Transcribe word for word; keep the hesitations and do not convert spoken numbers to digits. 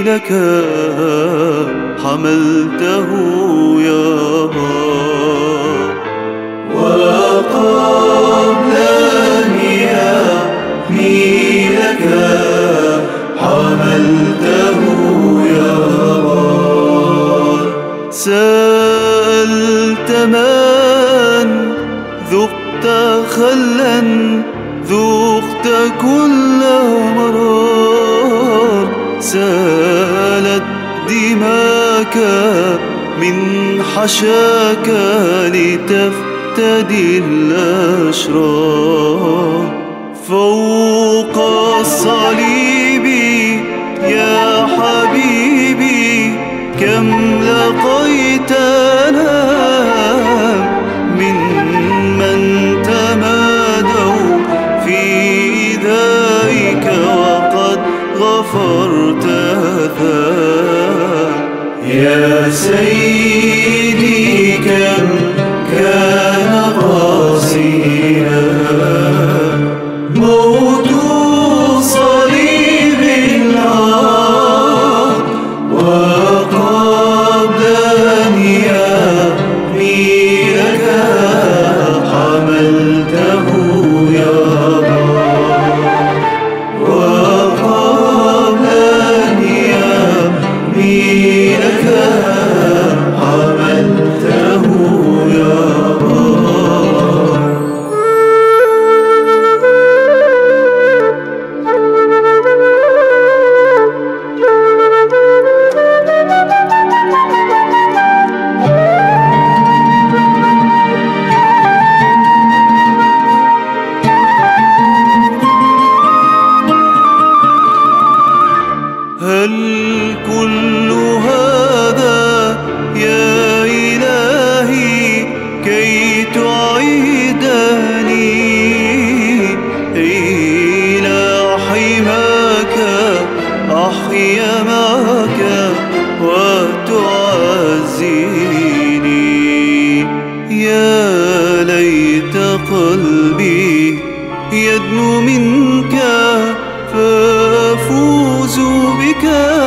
لك حملته يا رب، وقبل أن يحمي لك حملته يا رب. سألت من ذقت خلا ذقت كل مرار، سالت دماك من حشاك لتفتدي الأشرار. فوق الصليب يا حبيبي كم لقيتنا ممن تمادوا في إيذائك وقد غفرت ذاك. يا سيدي كم كان قاسيا موت صليب العار، وقبل أن يحمي لك حملته يا رب، وقبل أن يحمي لك حملته يا رب. هل كل هذا يا إلهي كي تعيدني إلى حماك أحيا معك وتعزيني؟ يا ليت قلبي يدنو منك فأفوز بك